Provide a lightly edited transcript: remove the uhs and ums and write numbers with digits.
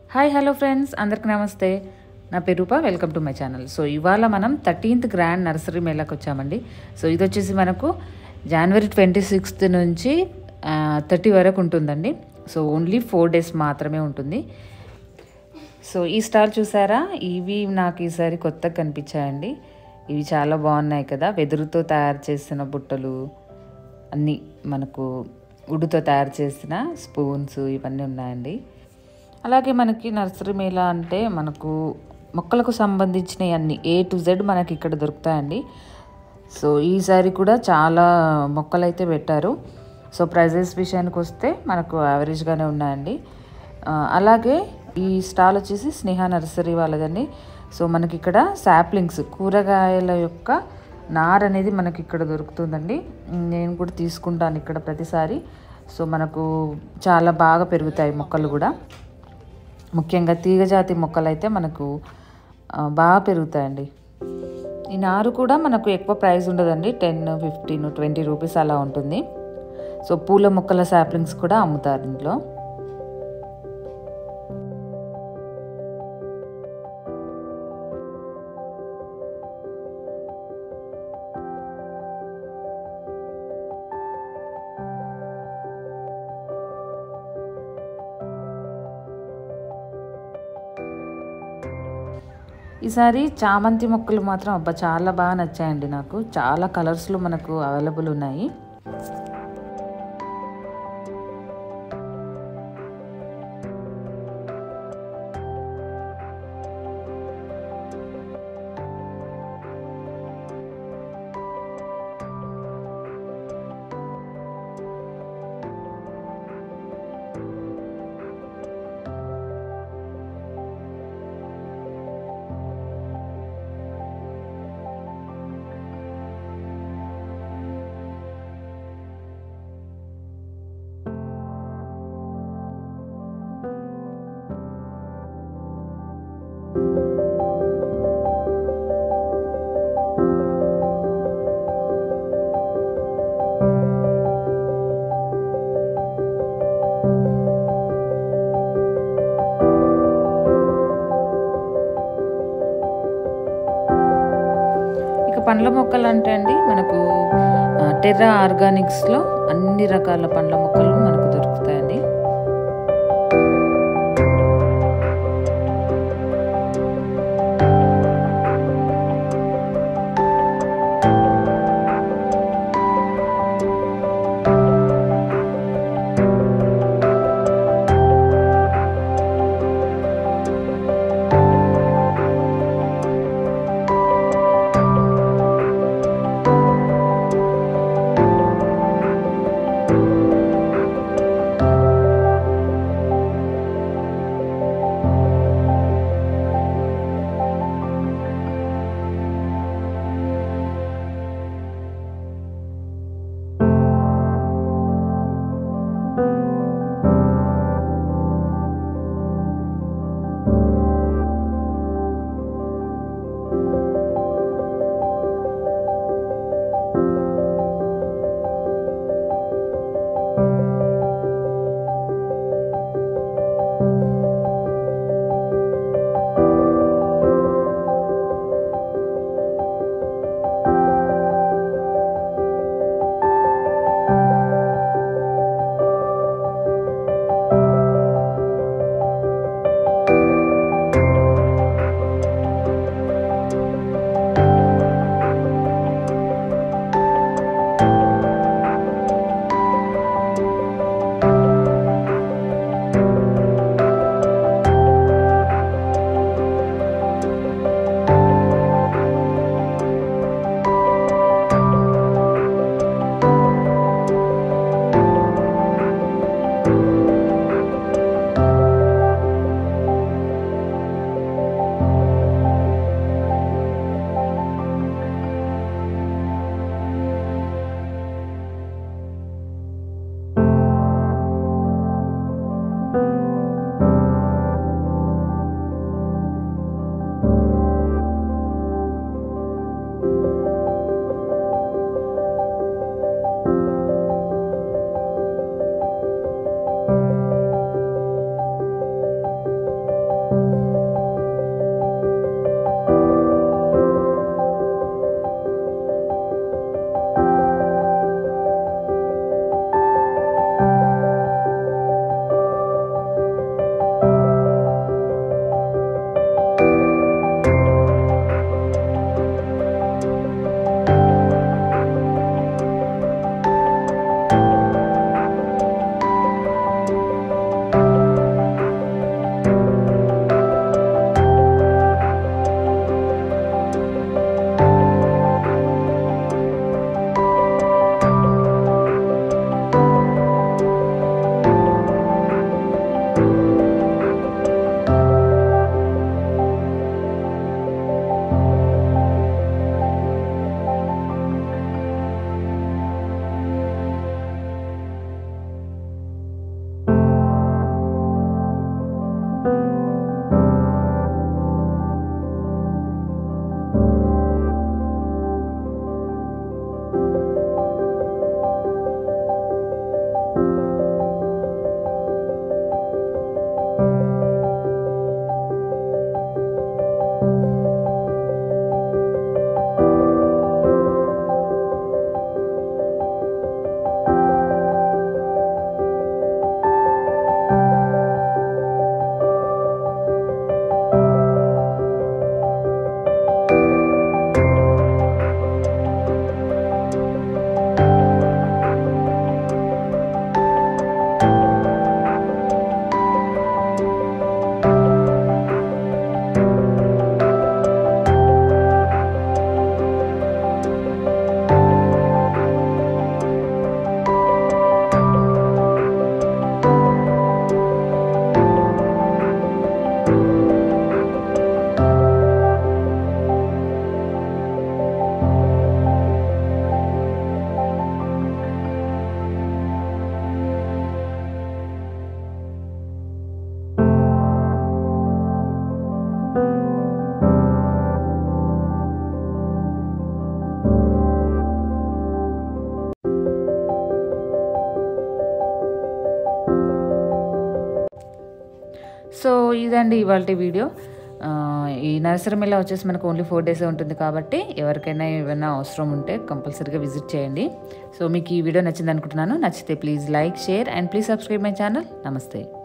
Hi hello friends, అందరికి నమస్తే. నా పేరు Roopa. Welcome to my channel. So ఇవాళ మనం 13th గ్రాండ్ నర్సరీ మేళాకి వచ్చామండి. సో ఇది వచ్చేసి మనకు జనవరి 26th నుంచి 30 వరకు ఉంటుందండి. సో ఓన్లీ 4 days మాత్రమే ఉంటుంది. సో ఈ స్టాల్ చూసారా, ఇవి నాకు ఈసారి కొత్తగా కనిపించాయండి. ఇవి చాలా బాగున్నాయి కదా. వెదురుతో తయారు చేసిన బుట్టలు, అన్నీ మనకు వుడ్తో తయారు చేసిన స్పూన్స్ ఇవన్నీ ఉన్నాయండి. అలాగే మనకి నర్సరీ మేళా అంటే మనకు మొక్కలకు సంబంధించినవి అన్ని A to Z మనకి ఇక్కడ దొరుకుతాయండి. సో ఈసారి కూడా చాలా మొక్కలు అయితే పెట్టారు. సో ప్రైజెస్ విషయానికి వస్తే మనకు యావరేజ్గానే ఉన్నాయండి. అలాగే ఈ స్టాల్ వచ్చేసి స్నేహ నర్సరీ వాళ్ళదండి. సో మనకి ఇక్కడ సాప్లింగ్స్, కూరగాయల యొక్క నార్ అనేది మనకి ఇక్కడ దొరుకుతుందండి. నేను కూడా తీసుకుంటాను ఇక్కడ ప్రతిసారి. సో మనకు చాలా బాగా పెరుగుతాయి మొక్కలు కూడా. ముఖ్యంగా తీగజాతి మొక్కలు అయితే మనకు బాగా పెరుగుతాయండి. ఈ నారు కూడా మనకు ఎక్కువ ప్రైస్ ఉండదండి, 10, 15, 20 రూపీస్ అలా ఉంటుంది. సో పూల మొక్కల సాప్లింగ్స్ కూడా అమ్ముతారు ఇంట్లో. ఈసారి చామంతి మొక్కలు మాత్రం చాలా బాగా నచ్చాయండి నాకు. చాలా కలర్స్లో మనకు అవైలబుల్ ఉన్నాయి. పండ్ల మొక్కలు అంటే అండి, మనకు టెర్రా ఆర్గానిక్స్లో అన్ని రకాల పండ్ల మొక్కలు మనకు దొరుకుతాయండి. సో ఇదండి ఇవాల్టి వీడియో. ఈ నర్సరీమేళా వచ్చేసి మనకు ఓన్లీ 4 డేసే ఉంటుంది కాబట్టి ఎవరికైనా ఏమైనా అవసరం ఉంటే కంపల్సరీగా విజిట్ చేయండి. సో మీకు ఈ వీడియో నచ్చింది అనుకుంటున్నాను. నచ్చితే please like, share and please subscribe my channel. నమస్తే.